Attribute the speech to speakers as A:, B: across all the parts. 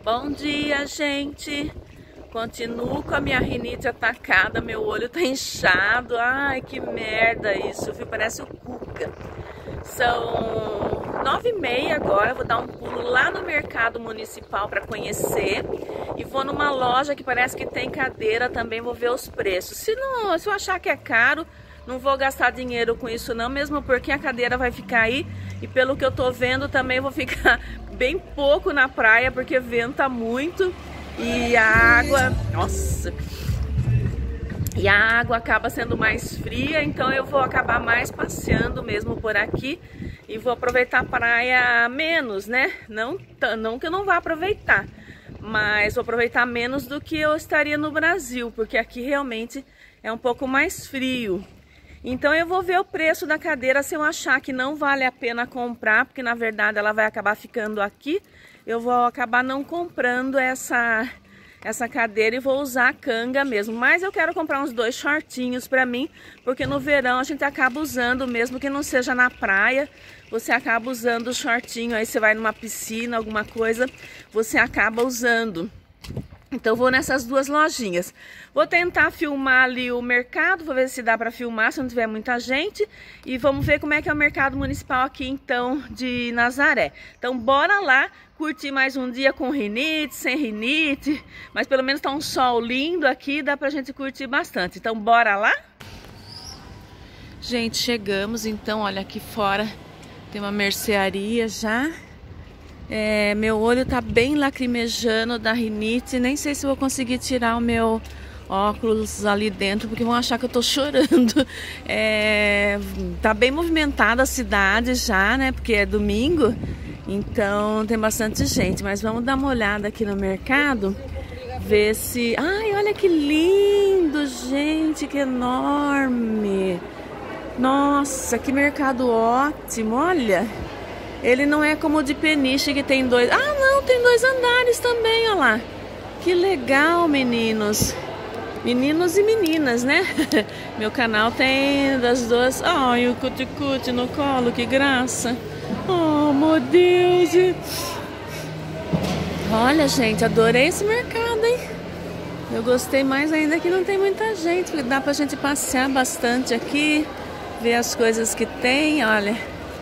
A: Bom dia, gente! Continuo com a minha rinite atacada, meu olho tá inchado. Ai, que merda isso, viu? Parece o Cuca. São 9h30 agora, vou dar um pulo lá no mercado municipal para conhecer. E vou numa loja que parece que tem cadeira também, vou ver os preços. Se eu achar que é caro, não vou gastar dinheiro com isso não, mesmo porque a cadeira vai ficar aí. E pelo que eu tô vendo também vou ficar bem pouco na praia, porque venta muito. E a água, nossa, e a água acaba sendo mais fria, então eu vou acabar mais passeando mesmo por aqui e vou aproveitar a praia menos, né? Não que eu não vá aproveitar, mas vou aproveitar menos do que eu estaria no Brasil, porque aqui realmente é um pouco mais frio. Então eu vou ver o preço da cadeira, se eu achar que não vale a pena comprar, porque na verdade ela vai acabar ficando aqui, eu vou acabar não comprando essa cadeira e vou usar a canga mesmo. Mas eu quero comprar uns 2 shortinhos pra mim, porque no verão a gente acaba usando, mesmo que não seja na praia, você acaba usando o shortinho, aí você vai numa piscina, alguma coisa, você acaba usando. Então vou nessas 2 lojinhas. Vou tentar filmar ali o mercado, vou ver se dá para filmar, se não tiver muita gente. E vamos ver como é que é o mercado municipal aqui então de Nazaré. Então bora lá curtir mais um dia com rinite, sem rinite. Mas pelo menos tá um sol lindo aqui, dá pra gente curtir bastante. Então bora lá? Gente, chegamos então, olha aqui fora tem uma mercearia já. Meu olho tá bem lacrimejando da rinite, nem sei se vou conseguir tirar o meu óculos ali dentro, porque vão achar que eu tô chorando. Tá bem movimentada a cidade já, né, porque é domingo, então tem bastante gente, mas vamos dar uma olhada aqui no mercado, ver se... Ai, olha que lindo, gente, que enorme! Nossa, que mercado ótimo, olha! Ele não é como o de Peniche, que tem 2... Ah, não, tem 2 andares também, olha lá. Que legal, meninos. Meninos e meninas, né? Meu canal tem das 2... Ai, o cuti-cuti no colo, que graça. Oh, meu Deus. Olha, gente, adorei esse mercado, hein? Eu gostei mais ainda que não tem muita gente. Dá pra gente passear bastante aqui, ver as coisas que tem, olha.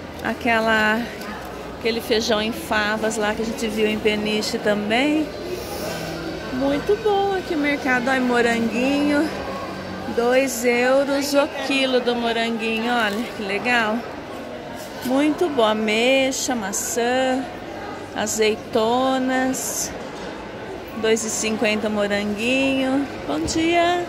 A: Aquele feijão em favas lá que a gente viu em Peniche também. Muito bom aqui o mercado. Olha, moranguinho, 2 euros o quilo do moranguinho. Olha que legal. Muito bom. Ameixa, maçã, azeitonas, 2,50 moranguinho. Bom dia.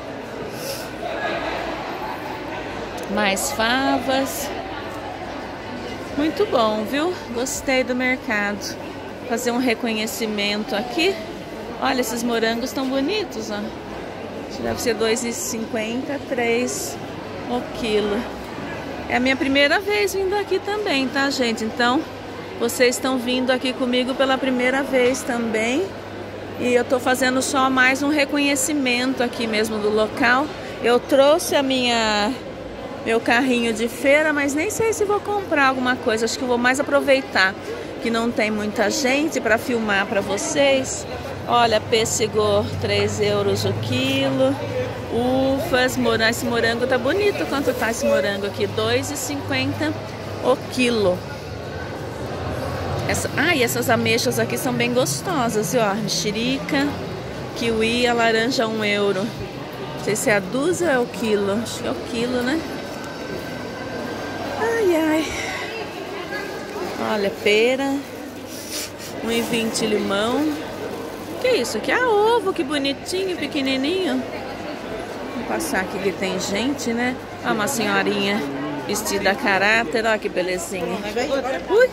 A: Mais favas. Muito bom, viu? Gostei do mercado. Fazer um reconhecimento aqui. Olha, esses morangos estão bonitos, ó. Deve ser 2,50, 3 o quilo. É a minha primeira vez vindo aqui também, tá, gente? Então, vocês estão vindo aqui comigo pela primeira vez também. E eu tô fazendo só mais um reconhecimento aqui mesmo do local. Eu trouxe meu carrinho de feira, mas nem sei se vou comprar alguma coisa. Acho que eu vou mais aproveitar que não tem muita gente para filmar para vocês. Olha, pêssego, 3 euros o quilo. Ufas, esse morango tá bonito. Quanto tá esse morango aqui? 2,50 o quilo. E essas ameixas aqui são bem gostosas, ó. Mexerica, kiwi, a laranja 1 euro. Não sei se é a dúzia ou é o quilo. Acho que é o quilo, né? Ai, ai. Olha, pera. 1,20 limão. Que isso? Aqui é ovo, que bonitinho, pequenininho. Vou passar aqui que tem gente, né? Olha uma senhorinha vestida a caráter. Olha que belezinha. Ui.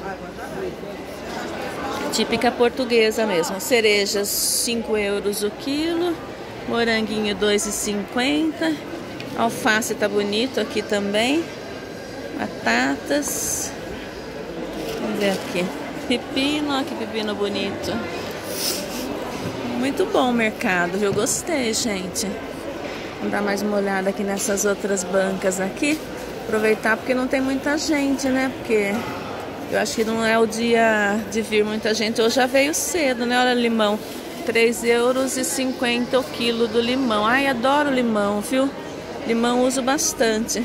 A: Típica portuguesa mesmo. Cerejas, 5 euros o quilo. Moranguinho, 2,50. Alface tá bonito aqui também. Batatas. Vamos ver aqui. Pepino, olha que pepino bonito. Muito bom o mercado, eu gostei, gente. Vamos dar mais uma olhada aqui nessas outras bancas aqui. Aproveitar porque não tem muita gente, né? Porque Eu acho que não é o dia de vir muita gente. Hoje já veio cedo, né? Olha, limão. 3,50 € o quilo do limão. Ai, adoro limão, viu? Limão uso bastante.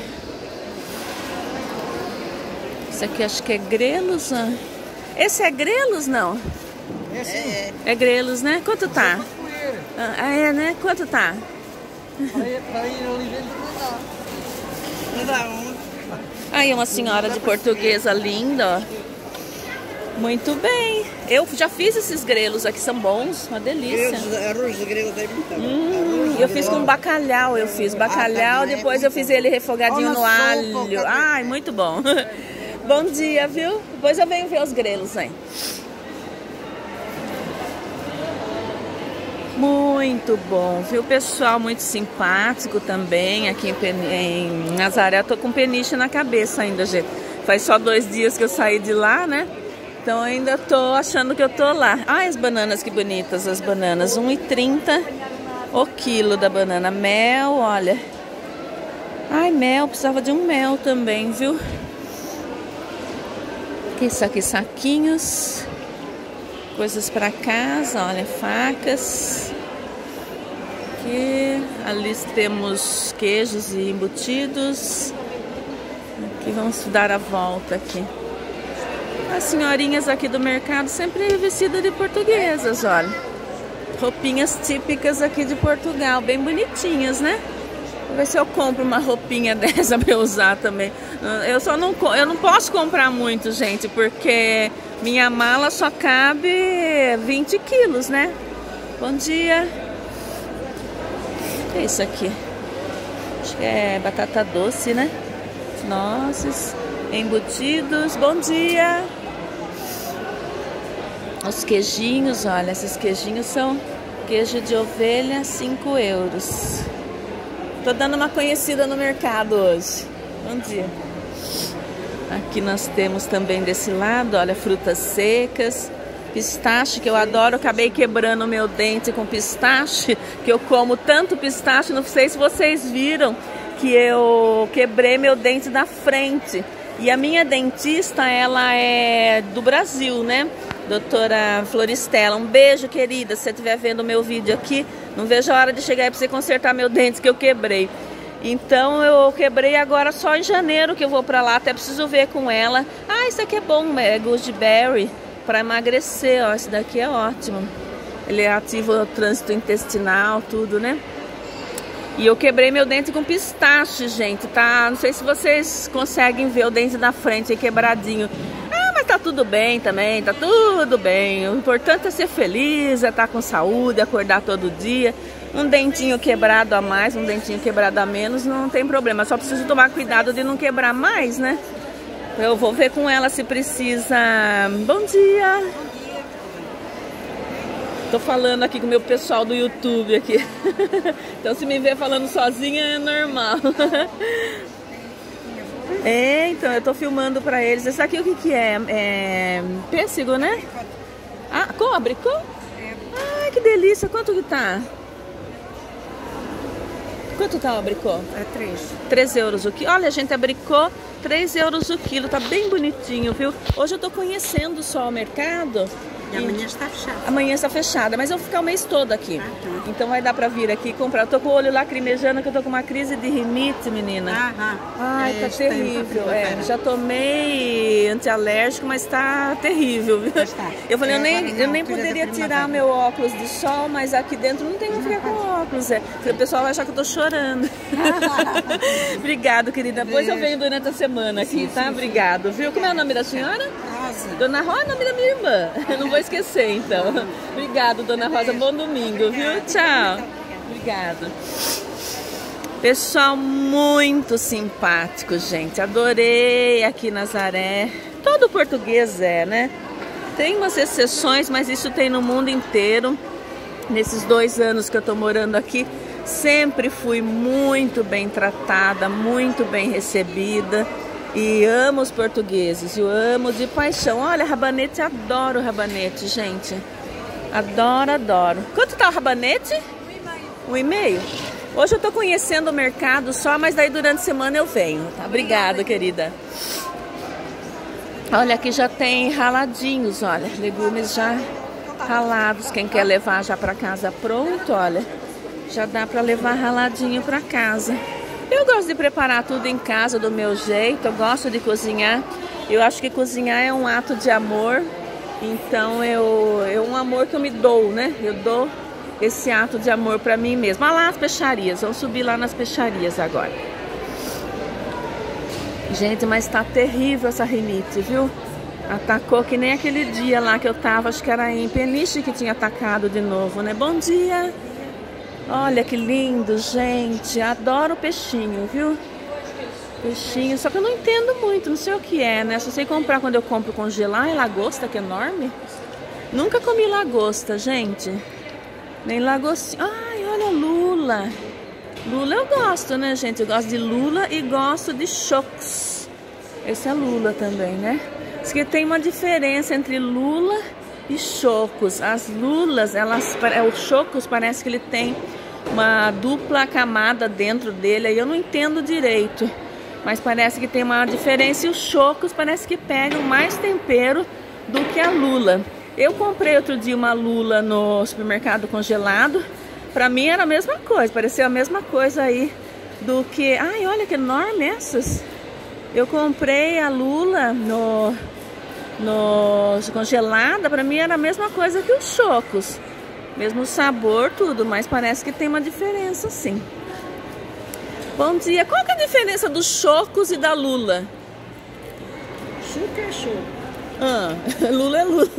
A: Esse aqui acho que é grelos, ó. Esse é grelos, não? É grelos, né? Quanto tá? Ah, é, né? Quanto tá? Aí uma senhora de portuguesa linda, ó. Muito bem. Eu já fiz esses grelos aqui, são bons, uma delícia.
B: Arroz de grego tem muito
A: Eu fiz com bacalhau, eu fiz bacalhau, depois eu fiz ele refogadinho no alho. Ai, muito bom. Bom dia, viu? Depois eu venho ver os grelos aí. Muito bom, viu, pessoal? Muito simpático também aqui em Nazaré. Eu tô com peniche na cabeça ainda, gente. Faz só 2 dias que eu saí de lá, né? Então ainda tô achando que eu tô lá. Ai, as bananas, que bonitas as bananas. 1,30 € o quilo da banana. Mel, olha. Ai, mel, precisava de um mel também, viu? Isso aqui, saquinhos. Coisas para casa, olha, facas. Aqui, ali temos queijos e embutidos. Aqui vamos dar a volta aqui. As senhorinhas aqui do mercado sempre vestidas de portuguesas, olha. Roupinhas típicas aqui de Portugal, bem bonitinhas, né? Vou ver se eu compro uma roupinha dessa para eu usar também. Eu não posso comprar muito, gente, porque minha mala só cabe 20 quilos, né? Bom dia. O que é isso aqui? Acho que é batata doce, né? Nozes, embutidos. Bom dia. Os queijinhos, olha, esses queijinhos são queijo de ovelha, 5 €. Tô dando uma conhecida no mercado hoje. Bom dia. Aqui nós temos também desse lado, olha, frutas secas, pistache, que eu adoro. Eu acabei quebrando o meu dente com pistache, que eu como tanto pistache, não sei se vocês viram, que eu quebrei meu dente da frente. E a minha dentista, ela é do Brasil, né? Doutora Floristela, um beijo, querida. Se você estiver vendo o meu vídeo aqui, não vejo a hora de chegar aí para você consertar meu dente que eu quebrei. Então eu quebrei agora só em janeiro que eu vou para lá, até preciso ver com ela. Ah, isso aqui é bom, é gooseberry para emagrecer, ó, esse daqui é ótimo. Ele ativa o trânsito intestinal, tudo, né? E eu quebrei meu dente com pistache, gente, tá? Não sei se vocês conseguem ver o dente da frente aí quebradinho. Ah, mas tá tudo bem também, tá tudo bem. O importante é ser feliz, é estar com saúde, acordar todo dia. Um dentinho quebrado a mais, um dentinho quebrado a menos, não tem problema. Só preciso tomar cuidado de não quebrar mais, né? Eu vou ver com ela se precisa... Bom dia! Tô falando aqui com o meu pessoal do YouTube aqui. Então se me ver falando sozinha é normal. É, então eu tô filmando pra eles. Esse aqui o que que é? É pêssego, né? Ah, abricô? Ai, que delícia. Quanto que tá? Quanto tá o abricô?
B: É
A: 3 € o quilo. Olha, gente, abricô, 3 € o quilo. Tá bem bonitinho, viu? Hoje eu tô conhecendo só o mercado.
B: E amanhã está fechada.
A: Amanhã está fechada, mas eu vou ficar o mês todo aqui. Então vai dar pra vir aqui comprar. Eu tô com o olho lacrimejando, que eu tô com uma crise de rinite, menina. Ai, tá terrível. Já tomei antialérgico, mas tá terrível, viu? Eu falei, eu nem poderia tirar meu óculos de sol, mas aqui dentro não tem como ficar com óculos. O pessoal vai achar que eu tô chorando. Obrigado, querida. Depois eu venho durante a semana aqui, tá? Obrigado, viu? Como é o nome da senhora? Dona Rosa, é o nome da minha irmã. Eu não vou esquecer, então. Obrigado, Dona Rosa. Bom domingo, viu? Tchau. Obrigado. Pessoal muito simpático, gente. Adorei aqui Nazaré. Todo português né? Tem umas exceções, mas isso tem no mundo inteiro. Nesses 2 anos que eu tô morando aqui, sempre fui muito bem tratada, muito bem recebida. E amo os portugueses, eu amo de paixão. Olha, rabanete, adoro rabanete, gente. Adoro, adoro. Quanto tá o rabanete? 1,5 €. Hoje eu tô conhecendo o mercado só, mas daí durante a semana eu venho, tá? Obrigada, querida. Olha, aqui já tem raladinhos, olha, legumes já ralados. Quem quer levar já para casa pronto, olha, já dá para levar raladinho para casa. Eu gosto de preparar tudo em casa do meu jeito, eu gosto de cozinhar. Eu acho que cozinhar é um ato de amor, então é um amor que eu me dou, né? Eu dou esse ato de amor para mim mesma. Olha lá as peixarias, vamos subir lá nas peixarias agora. Gente, mas tá terrível essa rinite, viu? Atacou que nem aquele dia lá que eu tava, acho que era em Peniche que tinha atacado de novo, né? Bom dia! Olha que lindo, gente. Adoro peixinho, viu? Peixinho, só que eu não entendo muito, não sei o que é, né? Só sei comprar quando eu compro congelar. É lagosta, que é enorme. Nunca comi lagosta, gente. Nem lagostinha. Ai, olha lula. Lula eu gosto, né, gente? Eu gosto de lula e gosto de chocos. Esse é lula também, né? Diz que tem uma diferença entre lula e chocos. As lulas, os chocos parece que ele tem uma dupla camada dentro dele. Aí eu não entendo direito, mas parece que tem uma diferença. E os chocos parece que pegam mais tempero do que a lula. Eu comprei outro dia uma lula no supermercado congelado. Pra mim era a mesma coisa, parecia a mesma coisa aí do que... Ai, olha que enorme essas. Eu comprei a lula no congelada, pra mim era a mesma coisa que os chocos. Mesmo sabor, tudo, mas parece que tem uma diferença sim. Bom dia, qual que é a diferença dos chocos e da lula?
B: Choco é choco.
A: Ah, lula é lula.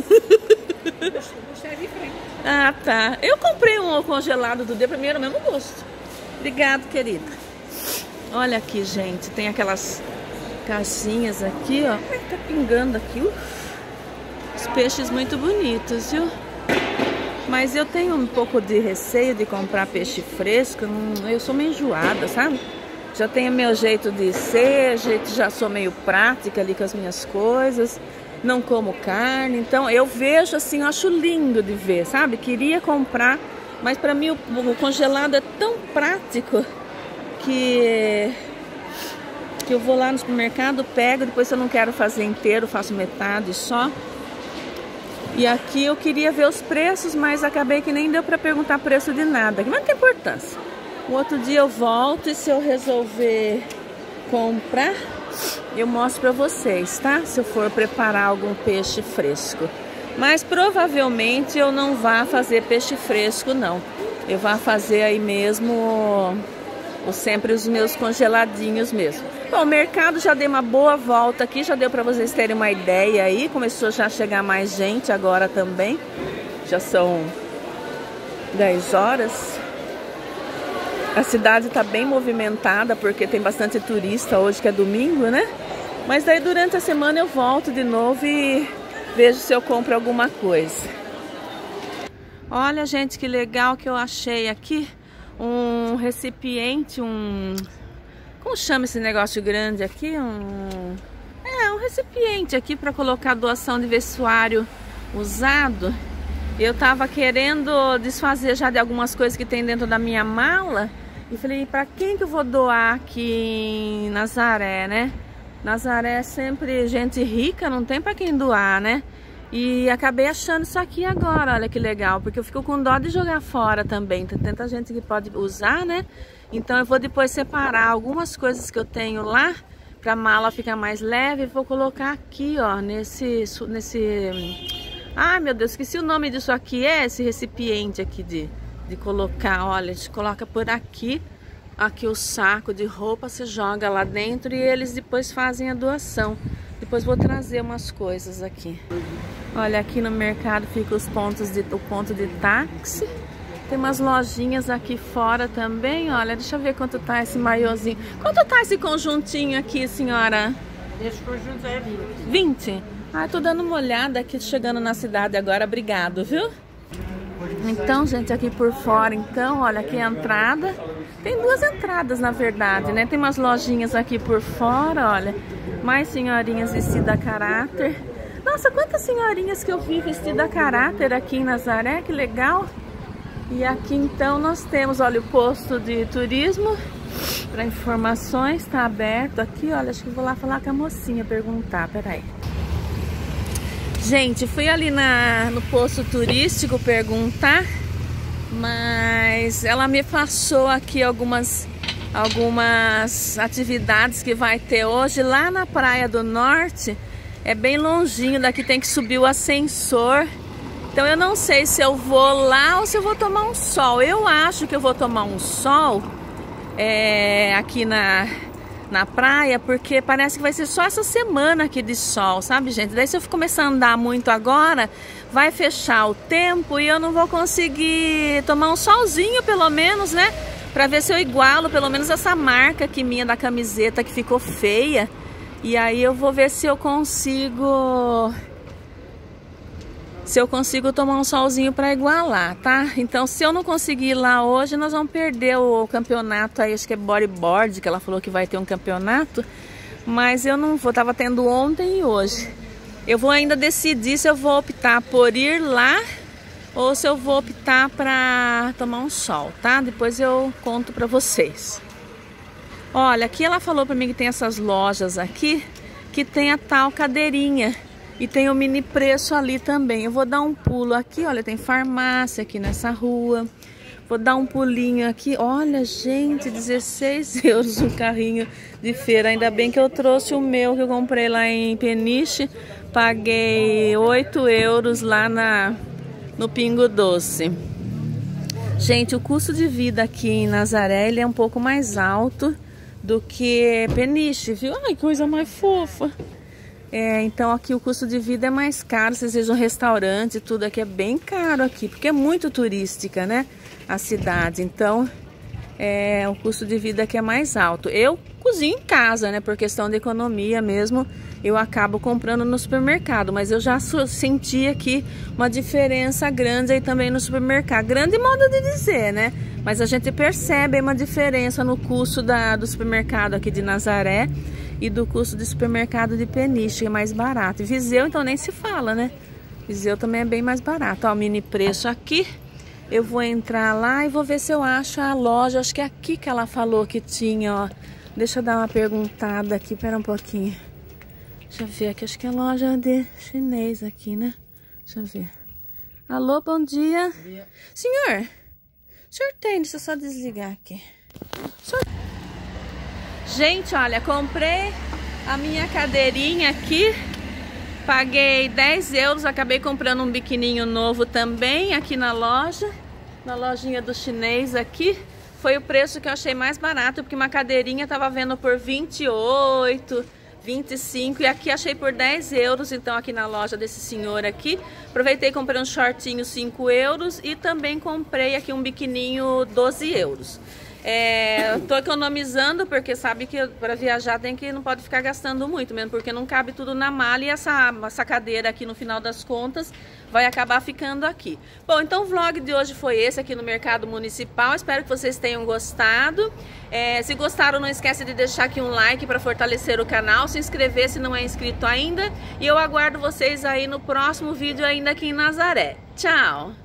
A: Ah, tá. Eu comprei um congelado do dia, pra mim era o mesmo gosto. Obrigado, querida. Olha aqui, gente, tem aquelas caixinhas aqui, ó. Ai, tá pingando aqui. Os peixes muito bonitos, viu? Mas eu tenho um pouco de receio de comprar peixe fresco. Eu sou meio enjoada, sabe? Já tenho meu jeito de ser, já sou meio prática ali com as minhas coisas. Não como carne, então eu vejo assim, eu acho lindo de ver, sabe? Queria comprar, mas para mim o congelado é tão prático que eu vou lá no supermercado, pego, depois se eu não quero fazer inteiro, faço metade só. E aqui eu queria ver os preços, mas acabei que nem deu para perguntar preço de nada, que não tem importância. O outro dia eu volto e se eu resolver comprar, eu mostro pra vocês, tá? Se eu for preparar algum peixe fresco. Mas provavelmente eu não vá fazer peixe fresco, não. Eu vou fazer aí mesmo sempre os meus congeladinhos mesmo. Bom, o mercado já deu uma boa volta aqui, já deu pra vocês terem uma ideia aí. Começou já a chegar mais gente agora também. Já são 10 horas. A cidade tá bem movimentada porque tem bastante turista hoje, que é domingo, né? Mas daí durante a semana eu volto de novo e vejo se eu compro alguma coisa. Olha, gente, que legal que eu achei aqui. Um recipiente, como chama esse negócio grande aqui? Um recipiente aqui para colocar doação de vestuário usado. Eu tava querendo desfazer já de algumas coisas que tem dentro da minha mala. E falei, pra quem que eu vou doar aqui em Nazaré, né? Nazaré é sempre gente rica, não tem pra quem doar, né? E acabei achando isso aqui agora, olha que legal. Porque eu fico com dó de jogar fora também. Tem tanta gente que pode usar, né? Então eu vou depois separar algumas coisas que eu tenho lá, pra mala ficar mais leve. E vou colocar aqui, ó, nesse... Ai, meu Deus, esqueci o nome disso aqui. É esse recipiente aqui de colocar, olha, a gente coloca por aqui. Aqui o saco de roupa, você joga lá dentro e eles depois fazem a doação. Depois vou trazer umas coisas aqui. Olha, aqui no mercado fica o ponto de táxi. Tem umas lojinhas aqui fora também, olha. Deixa eu ver quanto tá esse maiôzinho. Quanto tá esse conjuntinho aqui, senhora?
B: Esse conjunto é 20.
A: 20? Ah, tô dando uma olhada aqui, chegando na cidade agora. Obrigado, viu? Então, gente, aqui por fora, então, olha aqui a entrada. Tem duas entradas, na verdade, né? Tem umas lojinhas aqui por fora, olha. Mais senhorinhas vestidas a caráter. Nossa, quantas senhorinhas que eu vi vestidas a caráter aqui em Nazaré, que legal. E aqui, então, nós temos, olha, o posto de turismo. Para informações, tá aberto aqui, olha, acho que vou lá falar com a mocinha, perguntar, peraí. Gente, fui ali no posto turístico perguntar, mas ela me passou aqui algumas atividades que vai ter hoje lá na Praia do Norte. É bem longinho, daqui tem que subir o ascensor. Então eu não sei se eu vou lá ou se eu vou tomar um sol. Eu acho que eu vou tomar um sol aqui na praia, porque parece que vai ser só essa semana aqui de sol, sabe, gente? Daí se eu começar a andar muito agora, vai fechar o tempo e eu não vou conseguir tomar um solzinho pelo menos, né? Pra ver se eu igualo pelo menos essa marca aqui minha da camiseta que ficou feia. E aí eu vou ver se eu consigo tomar um solzinho para igualar, tá? Então, se eu não conseguir ir lá hoje, nós vamos perder o campeonato aí, acho que é bodyboard, que ela falou que vai ter um campeonato, mas eu não vou, tava tendo ontem e hoje. Eu vou ainda decidir se eu vou optar por ir lá ou se eu vou optar para tomar um sol, tá? Depois eu conto para vocês. Olha, aqui ela falou para mim que tem essas lojas aqui, que tem a tal cadeirinha. E tem o mini preço ali também. Eu vou dar um pulo aqui, olha, tem farmácia aqui nessa rua. Vou dar um pulinho aqui. Olha, gente, 16 euros um carrinho de feira. Ainda bem que eu trouxe o meu que eu comprei lá em Peniche. Paguei 8 euros lá no Pingo Doce. Gente, o custo de vida aqui em Nazaré, ele é um pouco mais alto do que Peniche, viu? Ai, que coisa mais fofa. Então aqui o custo de vida é mais caro, vocês vejam restaurante, tudo aqui é bem caro aqui, porque é muito turística, né, a cidade. Então o custo de vida aqui é mais alto. Eu cozinho em casa, né, por questão de economia mesmo, eu acabo comprando no supermercado, mas eu já senti aqui uma diferença grande aí também no supermercado. Grande modo de dizer, né, mas a gente percebe uma diferença no custo do supermercado aqui de Nazaré e do custo do supermercado de Peniche, que é mais barato. E Viseu, então, nem se fala, né? Viseu também é bem mais barato. Ó, o mini preço aqui. Eu vou entrar lá e vou ver se eu acho a loja. Acho que é aqui que ela falou que tinha, ó. Deixa eu dar uma perguntada aqui, pera um pouquinho. Deixa eu ver aqui, acho que é loja de chinês aqui, né? Deixa eu ver. Alô, bom dia. Bom dia. Senhor, o senhor tem, deixa eu só desligar aqui. Gente, olha, comprei a minha cadeirinha aqui, paguei 10 euros, acabei comprando um biquininho novo também aqui na loja, na lojinha do chinês aqui. Foi o preço que eu achei mais barato, porque uma cadeirinha tava vendo por 28, 25 e aqui achei por 10 euros, então aqui na loja desse senhor aqui. Aproveitei e comprei um shortinho 5 euros e também comprei aqui um biquininho 12 euros. Tô economizando porque sabe que para viajar não pode ficar gastando muito mesmo, porque não cabe tudo na mala e essa cadeira aqui no final das contas vai acabar ficando aqui. Bom, então o vlog de hoje foi esse aqui no Mercado Municipal, espero que vocês tenham gostado. Se gostaram, não esquece de deixar aqui um like para fortalecer o canal, se inscrever se não é inscrito ainda e eu aguardo vocês aí no próximo vídeo ainda aqui em Nazaré. Tchau!